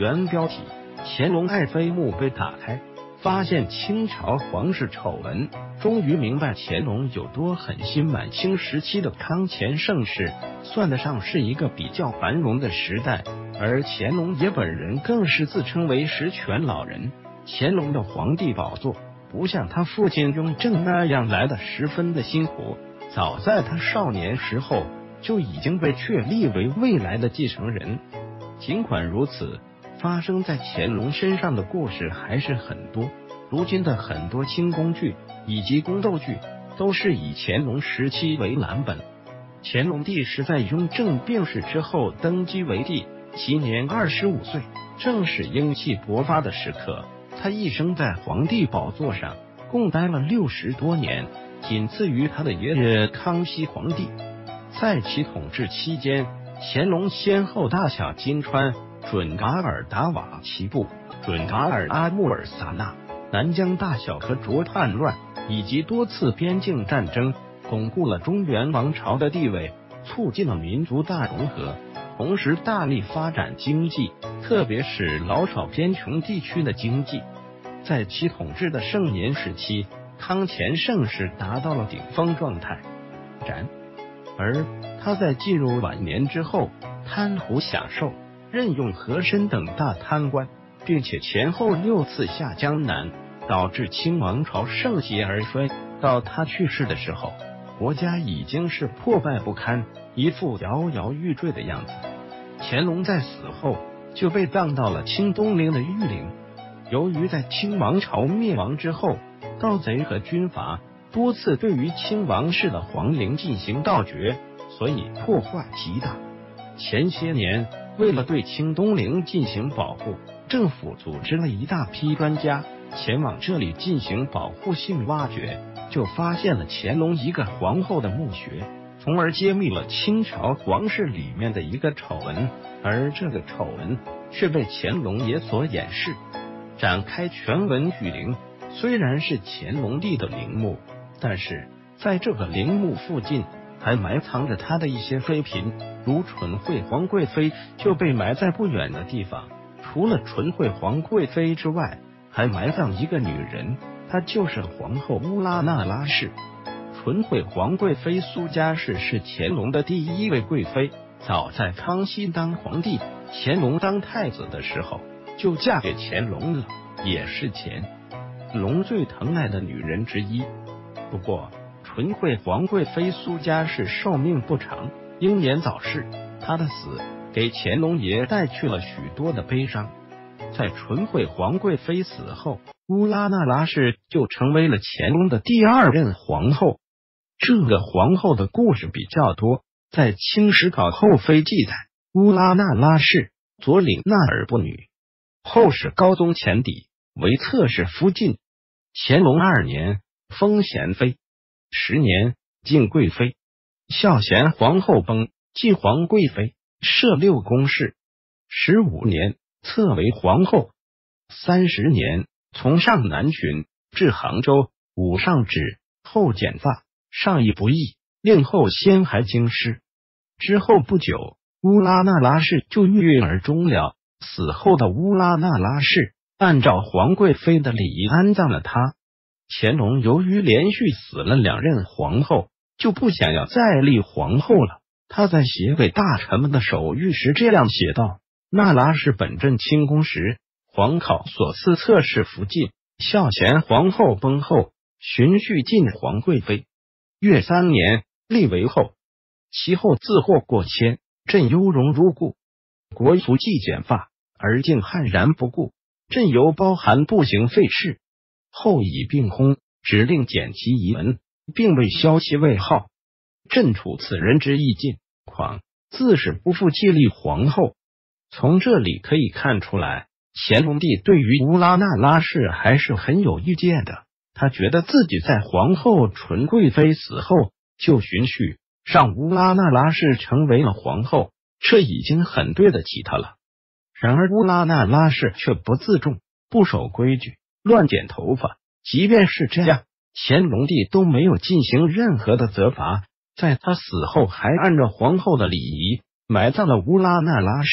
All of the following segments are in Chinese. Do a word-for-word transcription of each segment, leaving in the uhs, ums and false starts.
原标题：乾隆爱妃墓被打开，发现清朝皇室丑闻，终于明白乾隆有多狠心。满清时期的康乾盛世算得上是一个比较繁荣的时代，而乾隆爷本人更是自称为实权老人。乾隆的皇帝宝座不像他父亲雍正那样来的十分的辛苦，早在他少年时候就已经被确立为未来的继承人。尽管如此，发生在乾隆身上的故事还是很多。如今的很多清宫剧以及宫斗剧都是以乾隆时期为蓝本。乾隆帝是在雍正病逝之后登基为帝，其年二十五岁，正是英气勃发的时刻。他一生在皇帝宝座上共待了六十多年，仅次于他的爷爷康熙皇帝。在其统治期间，乾隆先后大小金川、准噶尔达瓦齐部、准噶尔阿穆尔萨那、南疆大小和卓叛乱，以及多次边境战争，巩固了中原王朝的地位，促进了民族大融合，同时大力发展经济，特别是老少边穷地区的经济。在其统治的盛年时期，康乾盛世达到了顶峰状态。然而他在进入晚年之后，贪图享受，任用和珅等大贪官，并且前后六次下江南，导致清王朝盛极而衰。到他去世的时候，国家已经是破败不堪，一副摇摇欲坠的样子。乾隆在死后就被葬到了清东陵的玉陵。由于在清王朝灭亡之后，盗贼和军阀多次对于清王室的皇陵进行盗掘，所以破坏极大。前些年，为了对清东陵进行保护，政府组织了一大批专家前往这里进行保护性挖掘，就发现了乾隆一个皇后的墓穴，从而揭秘了清朝皇室里面的一个丑闻，而这个丑闻却被乾隆爷所掩饰。展开全文举陵，虽然是乾隆帝的陵墓，但是在这个陵墓附近还埋藏着他的一些妃嫔，如纯惠皇贵妃就被埋在不远的地方。除了纯惠皇贵妃之外，还埋葬一个女人，她就是皇后乌拉那拉氏。纯惠皇贵妃苏家氏是乾隆的第一位贵妃，早在康熙当皇帝、乾隆当太子的时候就嫁给乾隆了，也是乾隆最疼爱的女人之一。不过纯惠皇贵妃苏家氏寿命不长，英年早逝，她的死给乾隆爷带去了许多的悲伤。在纯惠皇贵妃死后，乌拉那拉氏就成为了乾隆的第二任皇后。这个皇后的故事比较多，在《清史稿后妃》记载，乌拉那拉氏左领那尔部女，后是高宗乾底，为侧室福晋。乾隆二年封贤妃，十年晋贵妃。孝贤皇后崩，晋皇贵妃，设六宫事。十五年册为皇后。三十年从上南巡，至杭州，武上旨，后剪发，上意不义，令后先还京师。之后不久，乌拉那拉氏就郁郁而终了。死后的乌拉那拉氏按照皇贵妃的礼仪安葬了她。乾隆由于连续死了两任皇后，就不想要再立皇后了。他在写给大臣们的手谕时这样写道：那拉氏本镇清宫时，皇考所赐侧室福晋，孝贤皇后崩后，循序晋皇贵妃。越三年立为后，其后自获过谦，朕优容如故。国俗既剪发，而竟悍然不顾，朕犹包含不行废事。后以病薨，指令减其仪门，并未消其位号。朕处此人之意尽，况自是不复继立皇后。从这里可以看出来，乾隆帝对于乌拉那拉氏还是很有意见的。他觉得自己在皇后纯贵妃死后就循序让乌拉那拉氏成为了皇后，这已经很对得起他了。然而乌拉那拉氏却不自重，不守规矩，乱剪头发。即便是这样，乾隆帝都没有进行任何的责罚，在他死后还按照皇后的礼仪埋葬了乌拉那拉氏，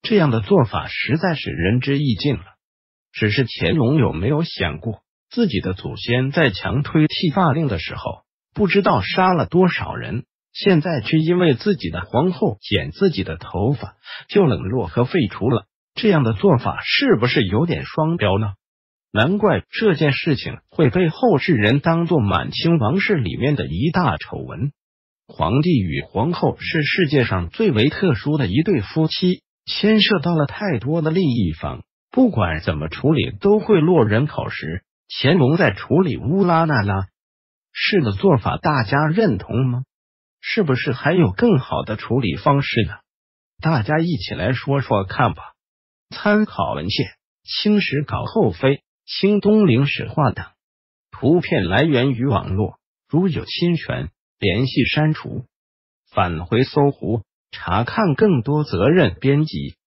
这样的做法实在是仁至义尽了。只是乾隆有没有想过，自己的祖先在强推剃发令的时候，不知道杀了多少人，现在却因为自己的皇后剪自己的头发就冷落和废除了，这样的做法是不是有点双标呢？难怪这件事情会被后世人当作满清王室里面的一大丑闻。皇帝与皇后是世界上最为特殊的一对夫妻，牵涉到了太多的利益方，不管怎么处理都会落人口实。乾隆在处理乌拉那拉事的做法，大家认同吗？是不是还有更好的处理方式呢？大家一起来说说看吧。参考文献：清史稿后妃、清东陵史话等。图片来源于网络，如有侵权，联系删除。返回搜狐，查看更多责任编辑。